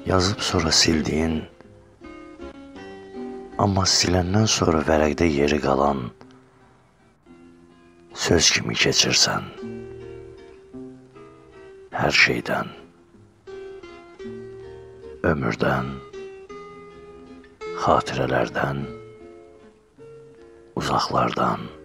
Yazıb sonra sildiyin, amma siləndən sonra vərəqdə yeri qalan söz kimi keçirsən hər şeydən, ömürdən, xatirələrdən, uzaqlardan.